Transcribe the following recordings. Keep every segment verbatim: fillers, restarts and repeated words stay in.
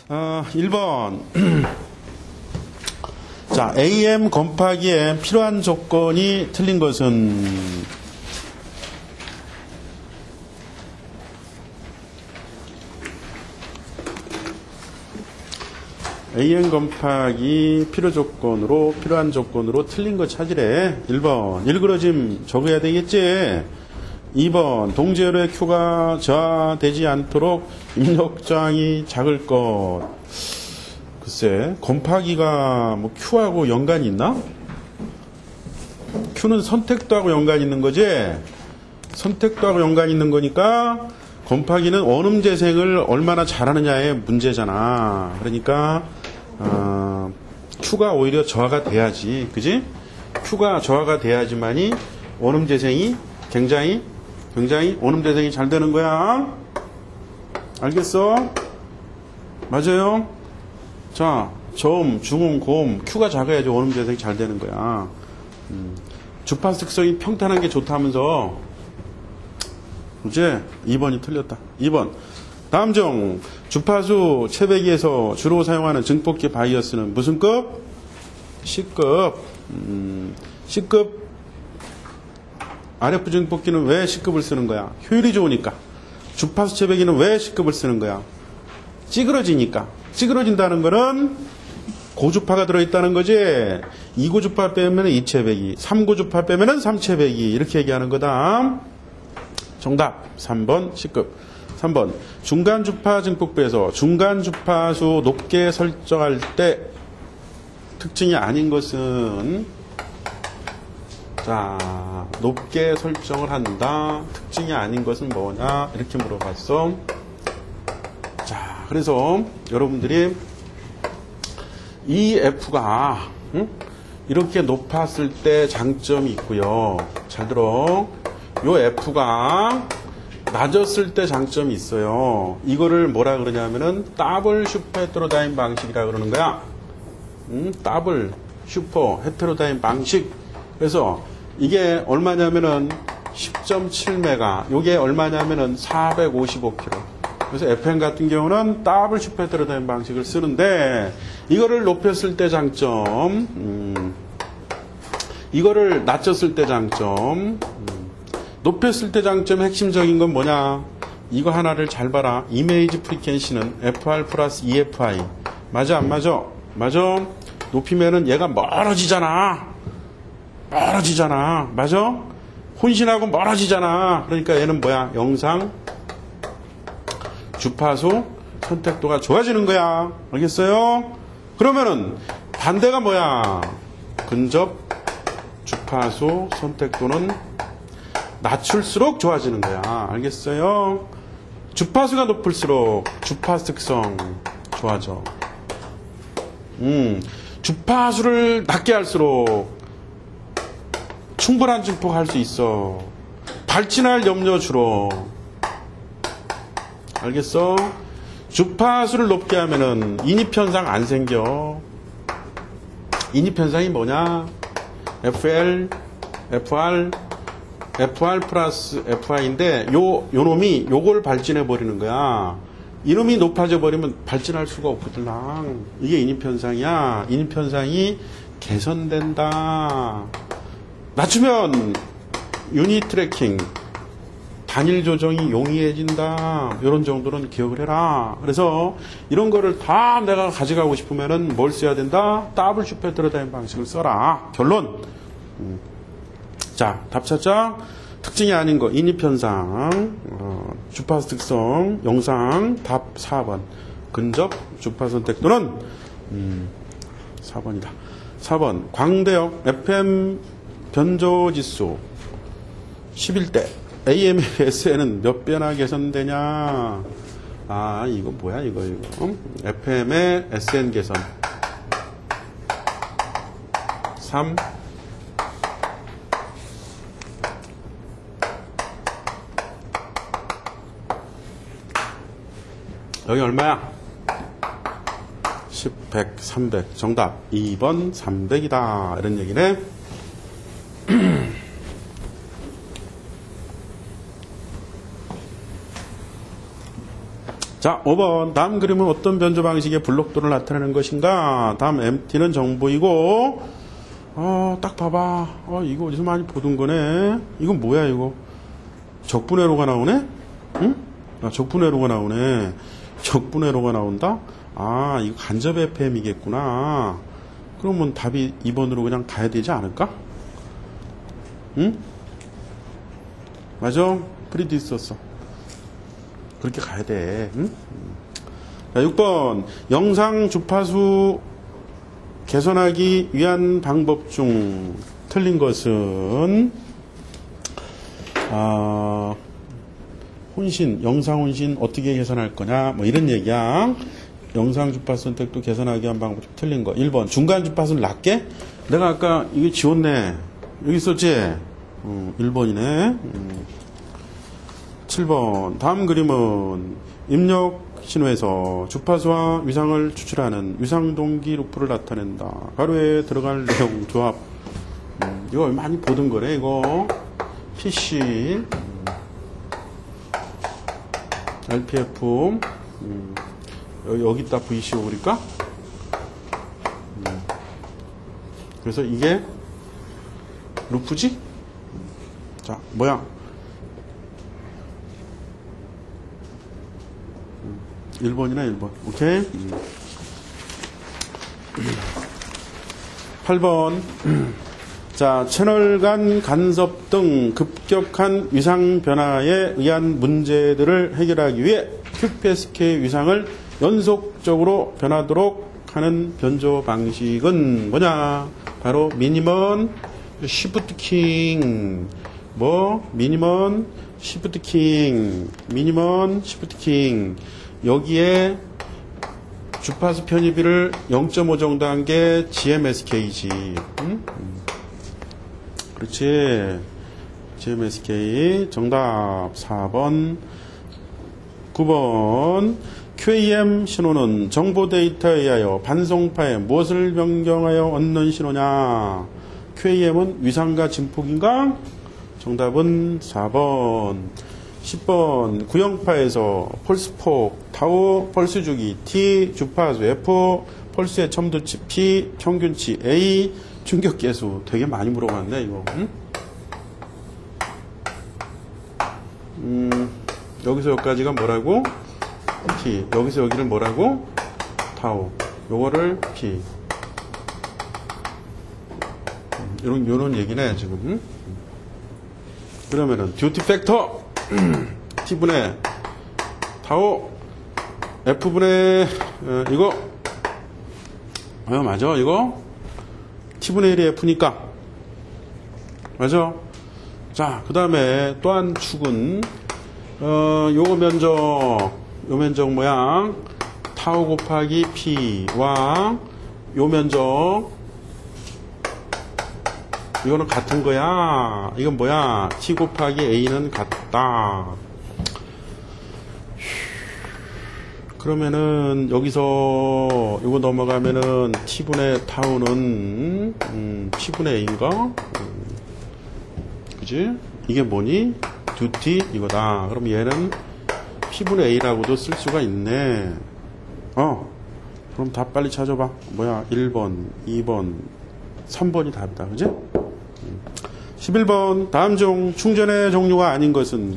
어, 일 번. 자, 에이엠 곱하기에 필요한 조건이 틀린 것은 에이엠 곱하기 필요 조건으로 필요한 조건으로 틀린 거 찾으래. 일 번. 일그러짐 적어야 되겠지. 이 번. 동제로의 Q가 저하되지 않도록 입력저항이 작을 것. 글쎄, 곱하기가 뭐 Q하고 연관이 있나? Q는 선택도 하고 연관이 있는 거지? 선택도 하고 연관이 있는 거니까 곱하기는 원음 재생을 얼마나 잘하느냐의 문제잖아. 그러니까 어, Q가 오히려 저하가 돼야지. 그지? Q가 저하가 돼야지만이 원음 재생이 굉장히 굉장히 원음 재생이 잘 되는 거야. 알겠어? 맞아요? 자, 저음, 중음, 고음, Q가 작아야지 원음 재생이 잘 되는 거야. 음, 주파수 특성이 평탄한 게 좋다면서. 이제 이 번이 틀렸다. 이 번. 다음 중 주파수 채배기에서 주로 사용하는 증폭기 바이어스는 무슨 급? C급. 음, C급. 알에프 증폭기는 왜 C급을 쓰는 거야? 효율이 좋으니까. 주파수 채배기는 왜 C급을 쓰는 거야? 찌그러지니까. 찌그러진다는 거는 고주파가 들어있다는 거지. 이 고주파 빼면 이 채배기, 삼 고주파 빼면 삼 채배기 이렇게 얘기하는 거다. 정답 삼 번 C급. 삼 번 중간 주파 증폭부에서 중간 주파수 높게 설정할 때 특징이 아닌 것은, 자, 높게 설정을 한다. 특징이 아닌 것은 뭐냐? 이렇게 물어봤어. 자, 그래서 여러분들이 이 F가 응? 이렇게 높았을 때 장점이 있고요. 잘 들어. 요 F가 낮았을 때 장점이 있어요. 이거를 뭐라 그러냐면은 더블 슈퍼 헤테로다인 방식이라 그러는 거야. 음, 더블 슈퍼 헤테로다인 방식. 그래서 이게 얼마냐면은 십 점 칠 메가. 요게 얼마냐면은 사백오십오 킬로미터. 그래서 에프엠 같은 경우는 더블 슈퍼 헤테로다인 방식을 쓰는데, 이거를 높였을 때 장점, 음, 이거를 낮췄을 때 장점, 음, 높였을 때 장점 핵심적인 건 뭐냐? 이거 하나를 잘 봐라. 이메이지 프리퀀시는 에프알 플러스 이에프아이. 맞아, 안 맞아? 맞아? 높이면은 얘가 멀어지잖아. 멀어지잖아. 맞아? 혼신하고 멀어지잖아. 그러니까 얘는 뭐야? 영상 주파수 선택도가 좋아지는 거야. 알겠어요? 그러면은 반대가 뭐야? 근접 주파수 선택도는 낮출수록 좋아지는 거야. 알겠어요? 주파수가 높을수록 주파수 특성 좋아져. 음, 주파수를 낮게 할수록 충분한 증폭할 수 있어. 발진할 염려 줄어. 알겠어? 주파수를 높게 하면은 인입현상 안 생겨. 인입현상이 뭐냐? 에프엘, 에프알, 에프알 플러스 에프아이인데 요, 요 놈이 요걸 발진해 버리는 거야. 이놈이 높아져 버리면 발진할 수가 없거든. 이게 인입현상이야. 인입현상이 개선된다. 낮추면 유닛 트래킹, 단일 조정이 용이해진다. 이런 정도는 기억을 해라. 그래서 이런 거를 다 내가 가져가고 싶으면은 뭘 써야 된다? 더블 슈퍼 헤테로다인 방식을 써라. 결론. 음. 자, 답 찾자. 특징이 아닌 거, 인입현상, 어, 주파수 특성, 영상, 답 사 번. 근접 주파수 선택도는 음, 사 번이다. 사 번. 광대역 에프엠 변조지수 십일 대. 에이엠의 에스엔은 몇 배나 개선되냐? 아, 이거 뭐야, 이거, 이거. 에프엠의 에스엔 개선. 삼. 여기 얼마야? 십, 백, 삼백. 정답. 이 번 삼백이다. 이런 얘기네. 자, 오 번. 다음 그림은 어떤 변조 방식의 블록도를 나타내는 것인가? 다음 엠티는 정보이고, 어, 딱 봐봐. 어, 이거 어디서 많이 보던 거네. 이건 뭐야, 이거? 적분회로가 나오네? 응? 아, 적분회로가 나오네. 적분회로가 나온다? 아, 이거 간접 에프엠이겠구나. 그러면 답이 이 번으로 그냥 가야 되지 않을까? 응? 맞아? 프리드 있었어. 그렇게 가야 돼. 응? 자, 육 번. 영상 주파수 개선하기 위한 방법 중 틀린 것은, 아, 혼신, 영상 혼신 어떻게 개선할 거냐, 뭐 이런 얘기야. 영상 주파수 선택도 개선하기 위한 방법 중 틀린 거. 일 번. 중간 주파수를 낮게? 내가 아까 이거 지웠네. 여기 있었지? 음, 일 번이네. 음. 칠 번. 다음 그림은 입력 신호에서 주파수와 위상을 추출하는 위상동기 루프를 나타낸다. 가로에 들어갈 내용 조합. 음, 이거 많이 보던 거래, 이거. 피씨, 음, 알피에프, 음, 여기, 여기다 브이씨오 그릴까? 음, 그래서 이게 루프지? 자, 뭐야? 일 번이나 일 번. 오케이? 음. 팔 번. 자, 채널 간 간섭 등 급격한 위상 변화에 의한 문제들을 해결하기 위해 큐피에스케이 위상을 연속적으로 변하도록 하는 변조 방식은 뭐냐? 바로 미니멈 시프트 킹. 뭐? 미니멈 시프트 킹. 미니멈 시프트 킹. 여기에 주파수 편입비를 영 점 오 정도 한 게 지엠에스케이지. 응? 그렇지. 지엠에스케이. 정답 사 번. 구 번. 큐에이엠 신호는 정보 데이터에 의하여 반송파에 무엇을 변경하여 얻는 신호냐? 큐에이엠은 위상과 진폭인가? 정답은 사 번. 십 번. 구형파에서 펄스폭, 타우, 펄스 주기 T, 주파수 F, 펄스의 첨도치 P, 평균치 A, 충격계수. 되게 많이 물어봤네, 이거. 응? 음, 여기서 여기까지가 뭐라고? T. 여기서 여기를 뭐라고? 타우. 요거를 P. 요런, 요런 얘기네, 지금. 응? 그러면은, 듀티 팩터! T분의 타오 F분의 어, 이거 어, 맞아 이거 T분의 일이 F니까 맞아. 자, 그 다음에 또 한 축은 어, 요거 면적 요 면적 모양 타오 곱하기 P와 요 면적 이거는 같은 거야. 이건 뭐야? T 곱하기 A는 같다. 그러면은 여기서 이거 넘어가면은 T분의 타우는 음, P분의 A인가? 음, 그지? 이게 뭐니? 두 T 이거다. 그럼 얘는 P분의 A라고도 쓸 수가 있네. 어. 그럼 답 빨리 찾아봐. 뭐야? 일 번, 이 번, 삼 번이 답이다. 그지? 십일 번. 다음 중 충전의 종류가 아닌 것은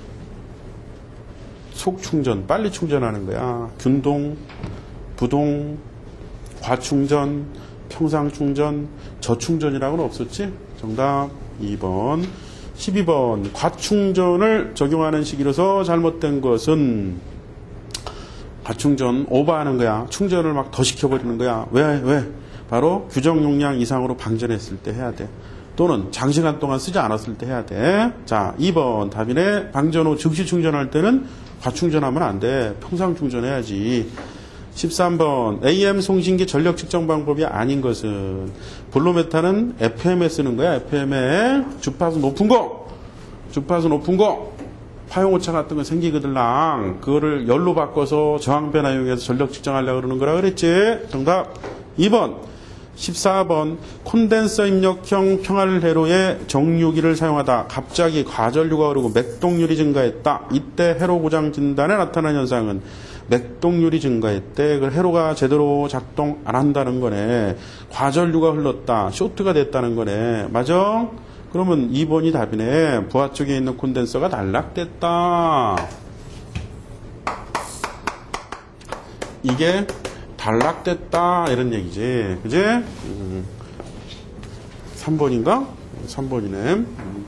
속충전, 빨리 충전하는 거야. 균동, 부동, 과충전, 평상충전, 저충전이라고는 없었지? 정답 이 번. 십이 번. 과충전을 적용하는 식이로서 잘못된 것은 과충전 오버하는 거야. 충전을 막 더 시켜버리는 거야. 왜? 왜? 바로 규정 용량 이상으로 방전했을 때 해야 돼. 또는 장시간 동안 쓰지 않았을 때 해야 돼. 자, 이 번 답이네. 방전 후 즉시 충전할 때는 과충전하면 안 돼. 평상 충전해야지. 십삼 번. 에이엠 송신기 전력 측정 방법이 아닌 것은 볼로메타는 에프엠에 쓰는 거야. 에프엠에 주파수 높은 거. 주파수 높은 거. 화용오차 같은 거 생기거들랑 그거를 열로 바꿔서 저항 변화 이용해서 전력 측정하려고 그러는 거라 그랬지. 정답 이 번. 십사 번 콘덴서 입력형 평활회로에 정유기를 사용하다 갑자기 과전류가 흐르고 맥동률이 증가했다. 이때 회로 고장 진단에 나타난 현상은 맥동률이 증가했대. 그 회로가 제대로 작동 안 한다는 거네. 과전류가 흘렀다. 쇼트가 됐다는 거네. 맞아? 그러면 이 번이 답이네. 부하 쪽에 있는 콘덴서가 단락됐다. 이게 단락됐다 이런 얘기지. 그지? 음. 삼 번인가? 삼 번이네. 음.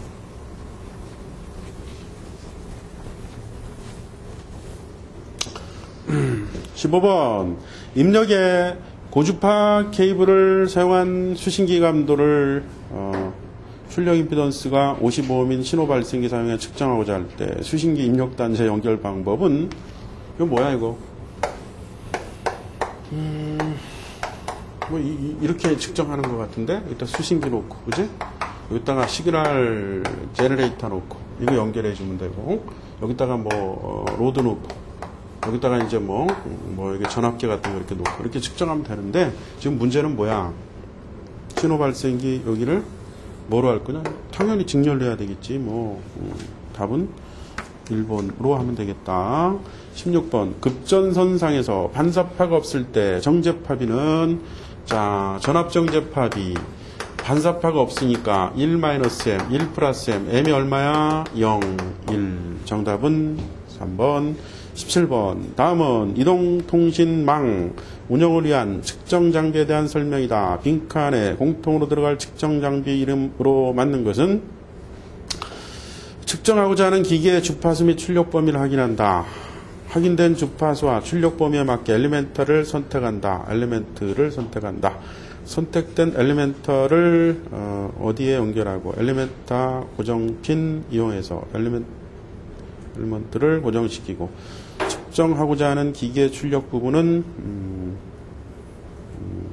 십오 번 입력에 고주파 케이블을 사용한 수신기 감도를 어, 출력 임피던스가 오십오 옴인 신호 발생기 사용해 측정하고자 할 때 수신기 입력 단자 연결 방법은 이거 뭐야 이거? 음, 뭐 이, 이, 이렇게 측정하는 것 같은데 여기다 수신기 놓고 그지? 여기다가 시그널 제너레이터 놓고 이거 연결해 주면 되고 여기다가 뭐 어, 로드 놓고 여기다가 이제 뭐, 뭐, 이게 전압계 같은 거 이렇게 놓고, 이렇게 측정하면 되는데, 지금 문제는 뭐야? 신호 발생기 여기를 뭐로 할 거냐? 당연히 직렬로 해야 되겠지. 뭐, 음, 답은 일 번으로 하면 되겠다. 십육 번. 급전선상에서 반사파가 없을 때 정제파비는, 자, 전압정제파비. 반사파가 없으니까 일 마이너스 M, 일 플러스 M. M이 얼마야? 영, 일. 정답은 삼 번. 십칠 번. 다음은 이동통신망 운영을 위한 측정 장비에 대한 설명이다. 빈칸에 공통으로 들어갈 측정 장비 이름으로 맞는 것은 측정하고자 하는 기계의 주파수 및 출력 범위를 확인한다. 확인된 주파수와 출력 범위에 맞게 엘리멘터를 선택한다. 엘리멘트를 선택한다. 선택된 엘리멘터를 어, 어디에 연결하고 엘리멘터 고정핀 이용해서 엘리멘터 엘리먼트를 고정시키고 측정하고자 하는 기계 출력 부분은 음, 음,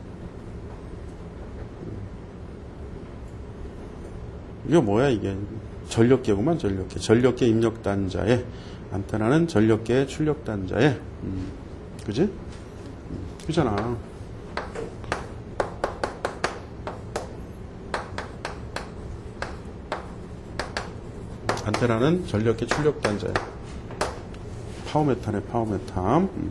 이게 뭐야 이게 전력계구만. 전력계 전력계 입력 단자에 안테나는 전력계 출력 단자에 음, 그지? 음, 그잖아. 안테나는 전력계 출력 단자야. 파워메타네, 파워메타. 음.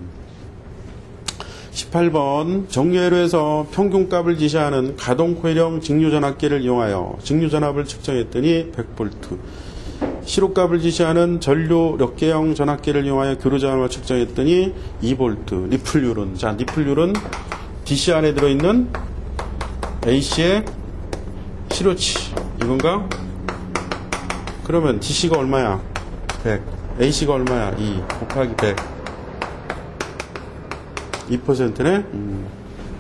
십팔 번. 정유회로에서 평균값을 지시하는 가동 코일형 직류전압계를 이용하여 직류전압을 측정했더니 백 볼트. 시로값을 지시하는 전류력계형 전압계를 이용하여 교류전압을 측정했더니 이 볼트. 니플률은, 자, 니플률은 디씨 안에 들어있는 에이씨의 시로치. 이건가? 그러면 디씨가 얼마야? 백. 에이씨가 얼마야? 이 곱하기 백. 이 퍼센트네? 음.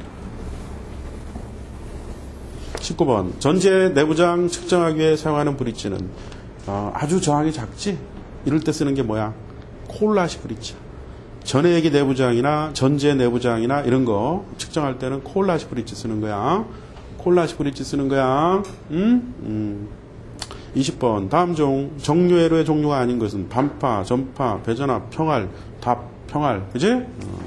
십구 번. 전지의 내부저항 측정하기 위해 사용하는 브릿지는 어, 아주 저항이 작지? 이럴 때 쓰는 게 뭐야? 콜라시 브릿지. 전해액의 내부저항이나 전지의 내부저항이나 이런 거 측정할 때는 콜라시 브릿지 쓰는 거야. 콜라시 브릿지 쓰는 거야. 음? 음. 이십 번. 다음 중 정유회로의 종류가 아닌 것은 반파, 전파, 배전압, 평활, 답, 평활. 그지? 어.